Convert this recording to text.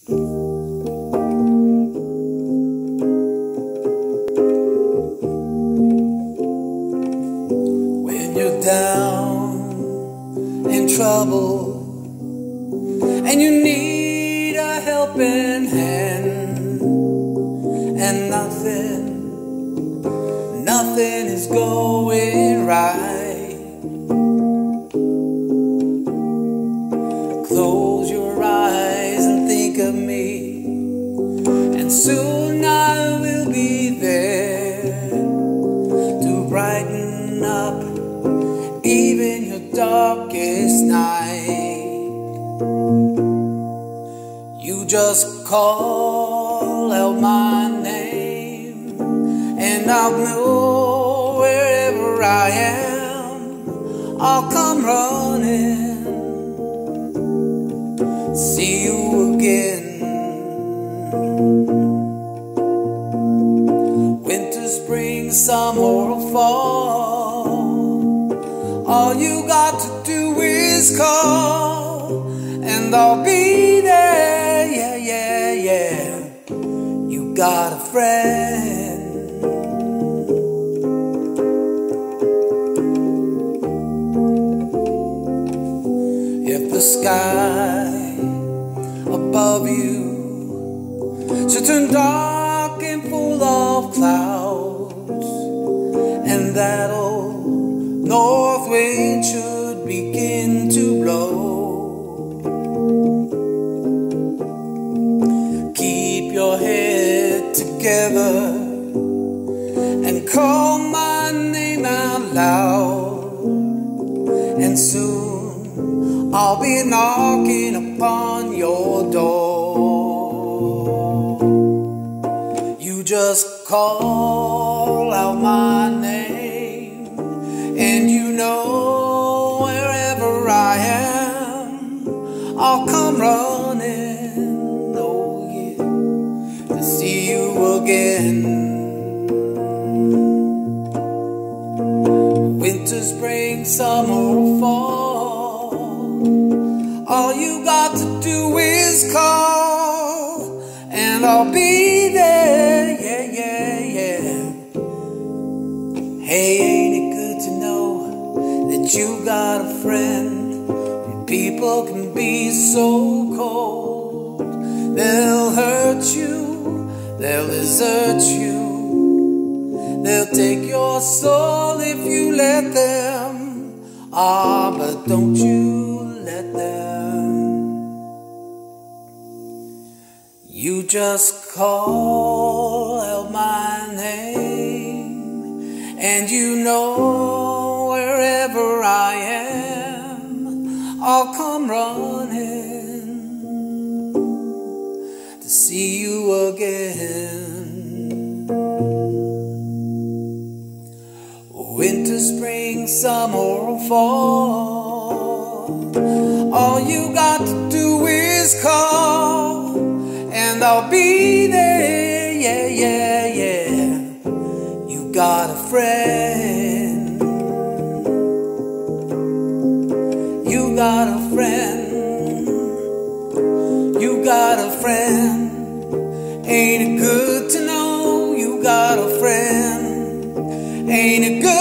When you're down in trouble and you need a helping hand, and nothing is going right, close your eyes and think of me, and soon I will be there to brighten up even your darkest night. You just call out my name and I'll know wherever I am, I'll come running, see you again. Winter, spring, summer or fall, all you got to do is call and I'll be there, yeah, yeah, yeah. You got a friend. If the sky above you should turn dark and full of clouds, and that old north wind should begin to blow, keep your head together and call my name out loud, and soon I'll be knocking upon your door. You just call out my name and you know wherever I am, I'll come running, oh yeah, to see you again. Winter, spring, summer or fall, all you got to do is call and I'll be there, yeah, yeah, yeah. Hey, ain't it good to know that you got a friend? When people can be so cold, they'll hurt you, they'll desert you, they'll take your soul if you let them. Ah, but don't you let them. You just call out my name and you know wherever I am, I'll come running to see you again. Winter, spring, summer or fall, all you got to do is call and I'll be there, yeah, yeah, yeah. You got a friend. You got a friend. You got a friend. Ain't it good to know you got a friend? Ain't it good?